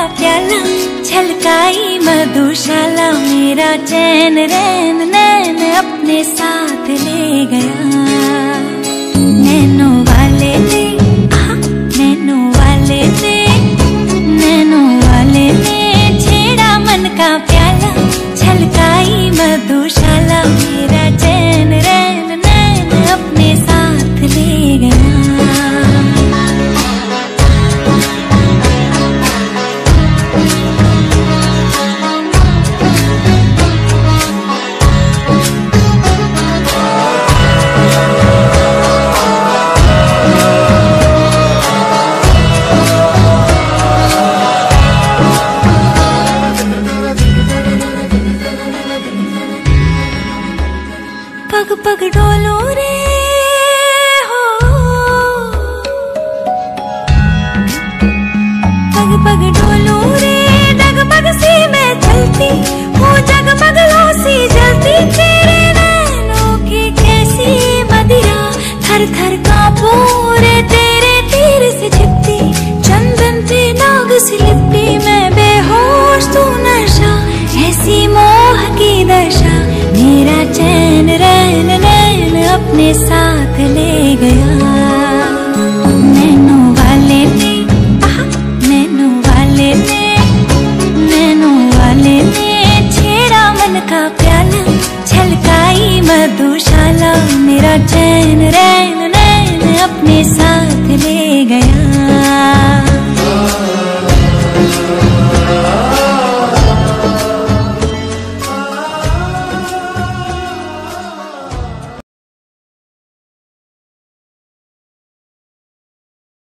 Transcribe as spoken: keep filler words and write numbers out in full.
प्याला, छलकाई मधुशाला मेरा चैन रैन नैन अपने साथ ले गया। नैनो वाले ने नैनो वाले ने नैनो वाले ने छेड़ा मन का प्याला, छलकाई मधुशाला मेरा चैन रैन नैन अपने साथ ले गया। पग पग डोलो रे हो, पग पग डोलो रे, डगमग सी मैं चलती हूँ, जगमग लो सी जलती तेरे नैनों की कैसी मदिरा, थर थर कांपू रे तेरे तीर से छिपती, चंदन से नाग सी लिपटी मैं बेहोश तू नशा, ऐसी मोह की दशा मेरा चैन रैन नैन अपने साथ ले गया। नैनो वाले ने नैनो वाले ने नैनो वाले ने छेड़ा मन का प्याला, छलकाई मधुशाला मेरा चैन रैन